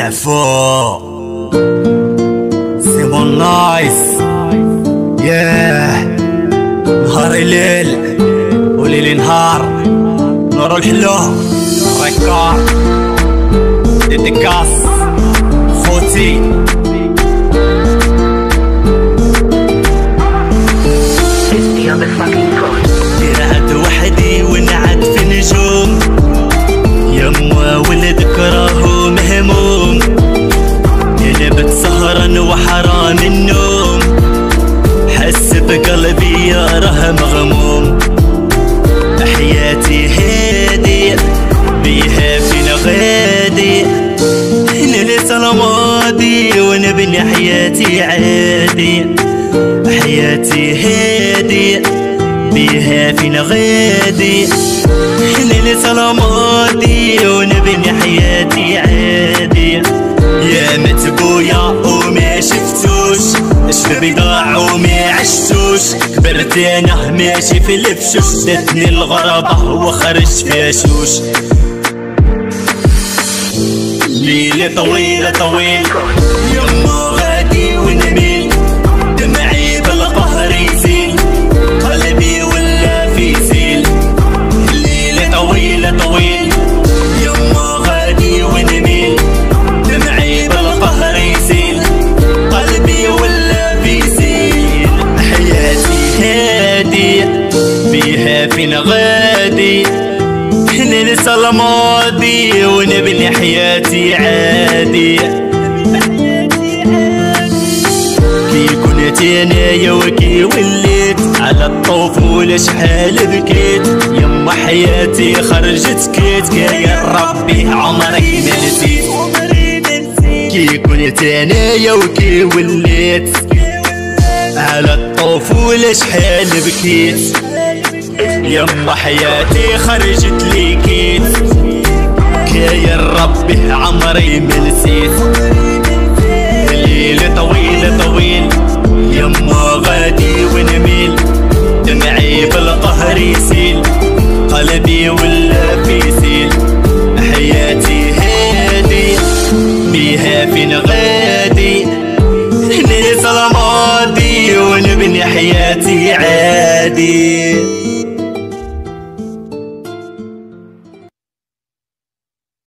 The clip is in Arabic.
طلع فوق سيمون نايس ياه. نهاري ليل وليلي نهار، نورو الحلو ريكارد ديديكاس خوتي. قاعد وحدي ونعد في نجوم، يما ولدك راهو مهموم، قلبت سهران وحرام النوم، حس بقلبي يا راه مغموم. حياتي هادي بيها فينا غادي، ننسى الماضي ونبني حياتي عادي. حياتي هادي بيها فينا غادي، ننسى الماضي ونبني حياتي عادي. يا متبويا وما شفتوش، شبابي ضاع وما عشتوش، كبرت انا ماشي في الفشوش، داتني الغربة وخرجت فاشوش. ليلي طويلة طويل يما غادي ونميل، دمعي بالقهر يزيل، قلبي ولا في زيل. ليلي طويلة طويل يما غادي ونميل، دمعي بالقهر يزيل، قلبي ولا في زيل. حياتي هادي بيها فينا غادي، ننسى الماضي ونبني حياتي عادي. كي كنت انايا وكي وليت، على الطفولة شحال بكيت، يما حياتي خرجت كيت، يا ربي عمري ما نسيت. كي كنت انايا وكي وليت، على الطفولة شحال بكيت، يما حياتي خرجت ليكيت، يا ربي عمري ما نسيت. الليل طويل طويل يما غادي ونميل، دمعي بالقهر يسيل، قلبي ولا في سيل. حياتي هادي بيها فينا غادي، ننسى الماضي ونبني حياتي عادي.